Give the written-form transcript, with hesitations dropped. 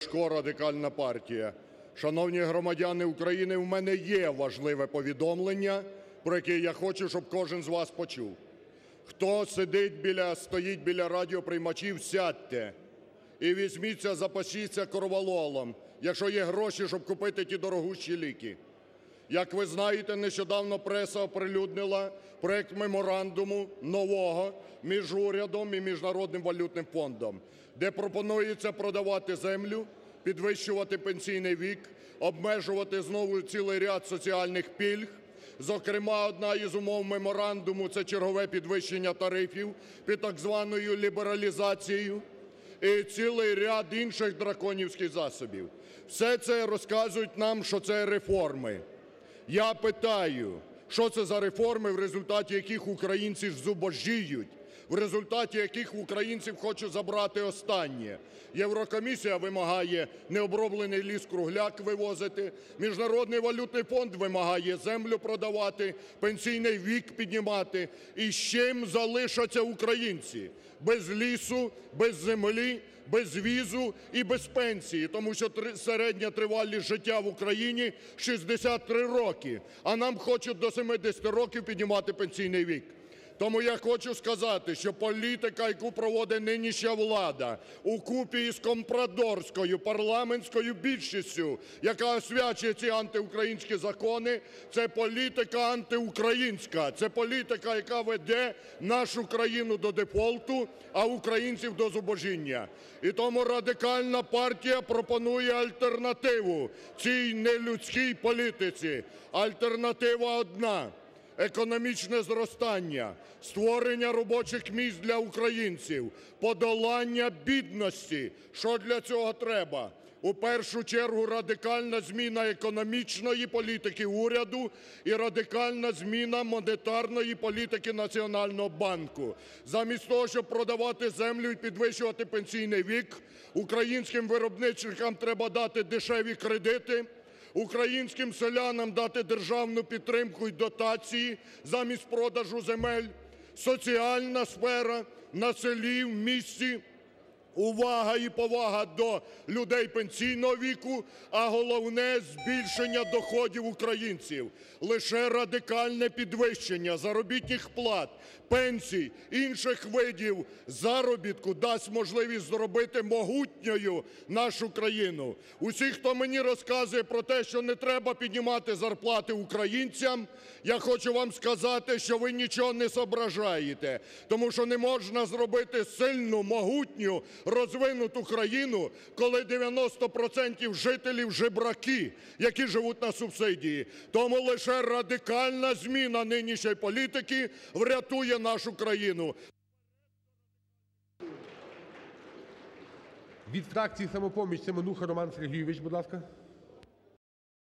Ляшко, Радикальна партія. Шановні громадяни України, у мене є важливе повідомлення, про яке я хочу, щоб кожен з вас почув. Хто стоїть біля радіоприймачів, сядьте і візьміться, запасіться корвалолом, якщо є гроші, щоб купити ті дорогущі ліки. Як ви знаєте, нещодавно преса оприлюднила проект меморандуму нового між урядом і Міжнародним валютним фондом, де пропонується продавати землю, підвищувати пенсійний вік, обмежувати знову цілий ряд соціальних пільг. Зокрема, одна із умов меморандуму – це чергове підвищення тарифів під так званою лібералізацією і цілий ряд інших драконівських засобів. Все це розказують нам, що це реформи. Я питаю, що це за реформи, в результаті яких українці зубожіють, в результаті яких в українців хочуть забрати останнє. Єврокомісія вимагає необроблений ліс-кругляк вивозити, Міжнародний валютний фонд вимагає землю продавати, пенсійний вік піднімати. І з чим залишаться українці? Без лісу, без землі, без візу і без пенсії, тому що середня тривалість життя в Україні 63 роки, а нам хочуть до 70 років піднімати пенсійний вік. Тому я хочу сказати, що політика, яку проводить нинішня влада укупі із компрадорською парламентською більшістю, яка освячує ці антиукраїнські закони, це політика антиукраїнська, це політика, яка веде нашу країну до дефолту, а українців до зубожіння. І тому Радикальна партія пропонує альтернативу цій нелюдській політиці. Альтернатива одна – економічне зростання, створення робочих місць для українців, подолання бідності. Що для цього треба? У першу чергу радикальна зміна економічної політики уряду і радикальна зміна монетарної політики Національного банку. Замість того, щоб продавати землю і підвищувати пенсійний вік, українським виробничникам треба дати дешеві кредити, українським селянам дати державну підтримку і дотації замість продажу земель. Соціальна сфера на селі, в місті. Увага і повага до людей пенсійного віку, а головне – збільшення доходів українців. Лише радикальне підвищення заробітних плат, пенсій, інших видів заробітку дасть можливість зробити могутньою нашу країну. Усі, хто мені розказує про те, що не треба піднімати зарплати українцям, я хочу вам сказати, що ви нічого не соображаєте, тому що не можна зробити сильну, могутню, розвинуту країну, коли 90% жителів жебраки, які живуть на субсидії. Тому лише радикальна зміна нинішньої політики врятує нашу країну. Від фракції "Самопоміч" Семенуха Роман Сергійович, будь ласка.